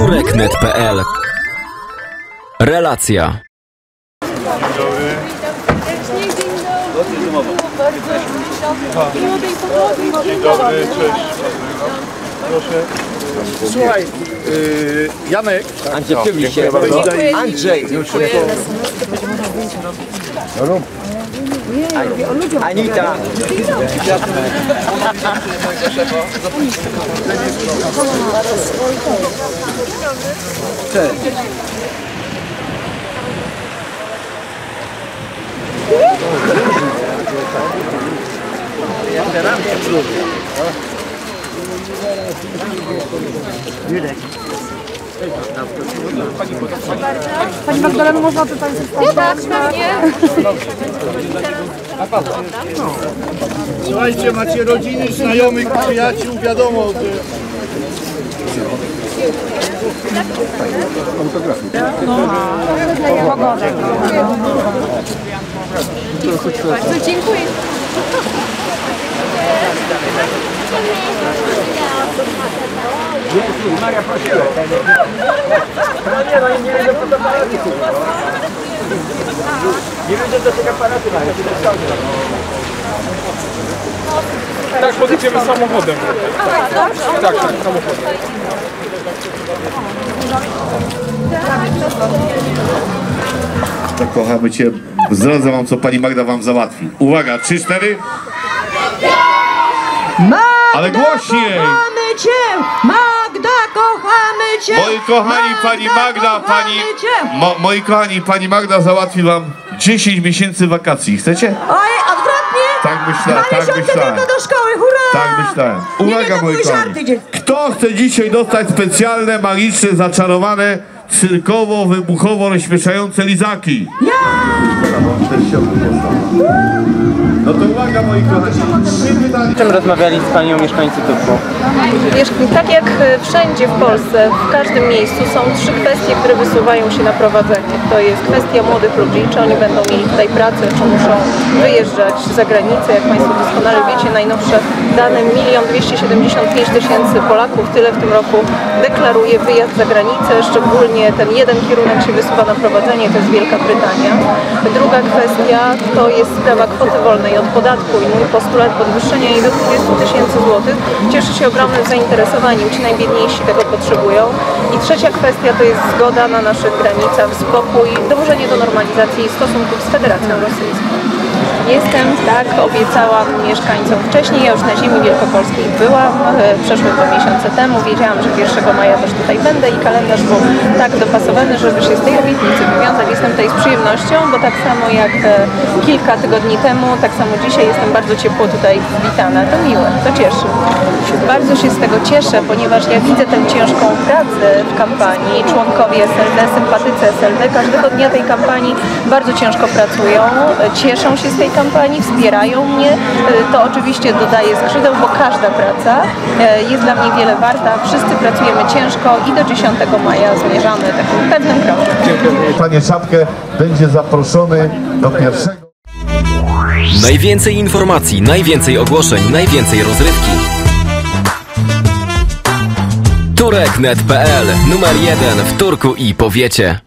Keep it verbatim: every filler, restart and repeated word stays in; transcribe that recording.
turek kropka net kropka pe el. Relacja. Dzień dobry, cześć. Proszę. Słuchaj, yy, Janek. Andrzej, przyjmij się. Andrzej. Anita. Cześć. Pani Magdaleno, można tutaj zostać? Tak, pewnie. Słuchajcie, macie rodziny, znajomych, przyjaciół, wiadomo, że... Bardzo dziękuję. Jezus Maria, prosiłem. No nie, no nie wiedzą, co to aparaty są. Nie wiedzą, co to aparaty mają. Tak, podjedziemy samochodem. Tak, tak, tak, samochodem. Tak, kochamy Cię. Zdradzę Wam, co Pani Magda Wam załatwi. Uwaga, trzy, cztery. Magda, ale głośniej! Kochamy Cię! Magda, kochamy Cię! Moi kochani, Pani Magda, Pani... Mo, moi kochani, Pani Magda załatwi Wam dziesięć miesięcy wakacji. Chcecie? Oj, odwrotnie! Tak myślałem, Dwa tak miesiące myślałem. tylko do szkoły, hurra! Tak myślałem. Uwaga, nie moi kochani. Kto chce dzisiaj dostać specjalne, magiczne, zaczarowane, cyrkowo-wybuchowo-rozśmieszające lizaki? Ja! No to uwaga, moi kochani. Trzy pytania. Czym rozmawiali z Panią mieszkańcy Turku? Wiesz, tak jak wszędzie w Polsce, w każdym miejscu są trzy kwestie, które wysuwają się na prowadzenie. To jest kwestia młodych ludzi, czy oni będą mieli tutaj pracę, czy muszą wyjeżdżać za granicę. Jak Państwo doskonale wiecie, najnowsze dane milion dwieście siedemdziesiąt pięć tysięcy Polaków tyle w tym roku deklaruje wyjazd za granicę. Szczególnie ten jeden kierunek się wysuwa na prowadzenie, to jest Wielka Brytania. Druga kwestia to jest sprawa kwoty wolnej od podatku i mój postulat podwyższenia jej do dwudziestu tysięcy złotych cieszy się ogromnym zainteresowaniem. Ci najbiedniejsi tego potrzebują. I trzecia kwestia to jest zgoda na naszych granicach, spokój, dążenie do normalizacji stosunków z Federacją Rosyjską. Jestem, tak, obiecałam mieszkańcom wcześniej, ja już na ziemi wielkopolskiej byłam, przeszły dwa miesiące temu, wiedziałam, że pierwszego maja też tutaj będę i kalendarz był tak dopasowany, żeby się z tej obietnicy wywiązać. Jestem tutaj z przyjemnością, bo tak samo jak kilka tygodni temu, tak samo dzisiaj jestem bardzo ciepło tutaj witana. To miłe, to cieszy. Bardzo się z tego cieszę, ponieważ ja widzę tę ciężką pracę w kampanii. Członkowie S L D, sympatycy S L D każdego dnia tej kampanii bardzo ciężko pracują, cieszą się z tej kampanii, wspierają mnie. To oczywiście dodaje skrzydeł, bo każda praca jest dla mnie wiele warta. Wszyscy pracujemy ciężko i do dziesiątego maja zmierzamy takim pewnym krokiem. Panie Czapkę będzie zaproszony do pierwszego. Najwięcej informacji, najwięcej ogłoszeń, najwięcej rozrywki. turek kropka net kropka pe el. Numer jeden w Turku i powiecie.